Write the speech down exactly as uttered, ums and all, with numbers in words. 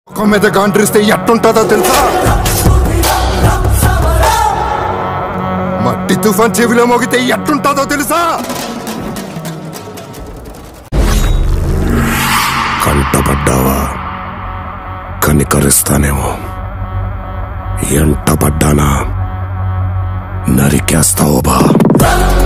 ఒక మీద గాండ్రిస్తే ఎట్టుంటుందో తెలుసా? మట్టి తుఫాన్ చెవిలో మోగితే ఎట్టుంటుందో తెలుసా? కంటపడ్డావా కనికరిస్తానేమో, ఎంటపడ్డానా నరికేస్తావు బా.